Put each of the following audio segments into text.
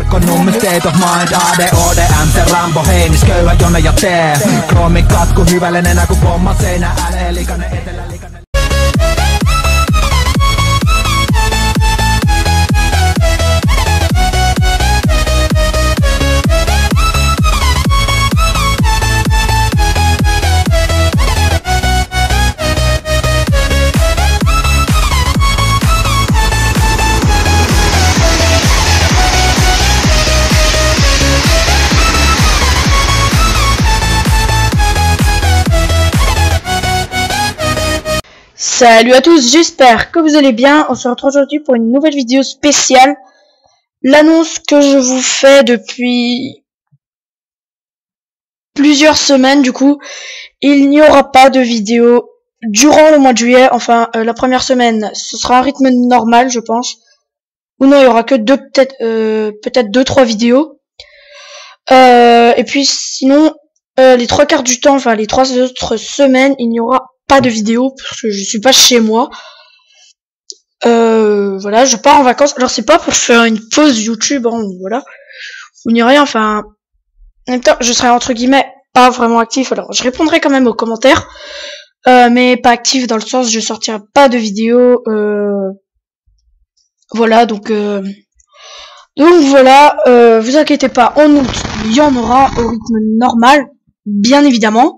kirkonnummi state of mind ADODM se Rambo heinis köyhä jone ja tee Kroomin katku hyvälen enää ku pomma seinä älee likainen etelä likainen Salut à tous, j'espère que vous allez bien. On se retrouve aujourd'hui pour une nouvelle vidéo spéciale. L'annonce que je vous fais depuis plusieurs semaines, du coup, il n'y aura pas de vidéo durant le mois de juillet. Enfin, la première semaine, ce sera un rythme normal, je pense. Ou non, il y aura que peut-être 2-3 vidéos. Et puis sinon, les 3/4 du temps, enfin les 3 autres semaines, il n'y aura pas de vidéo parce que je suis pas chez moi. Voilà, je pars en vacances. Alors c'est pas pour faire une pause YouTube, hein, voilà, ou ni rien. Enfin, en même temps, je serai entre guillemets pas vraiment actif. Alors, je répondrai quand même aux commentaires, mais pas actif dans le sens je sortirai pas de vidéo. Voilà, donc voilà. Vous inquiétez pas. En août, il y en aura au rythme normal, bien évidemment.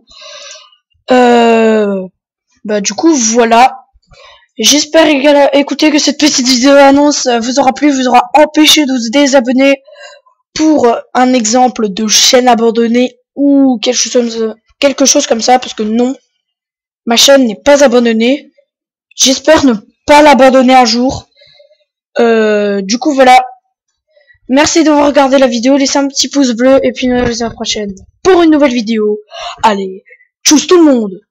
Bah du coup voilà, j'espère écouter que cette petite vidéo annonce vous aura plu, vous aura empêché de vous désabonner pour un exemple de chaîne abandonnée ou quelque chose comme ça, parce que non, ma chaîne n'est pas abandonnée. J'espère ne pas l'abandonner un jour. Du coup voilà, merci d'avoir regardé la vidéo, laissez un petit pouce bleu et puis nous revoyons à la prochaine pour une nouvelle vidéo. Allez, tchuss tout le monde.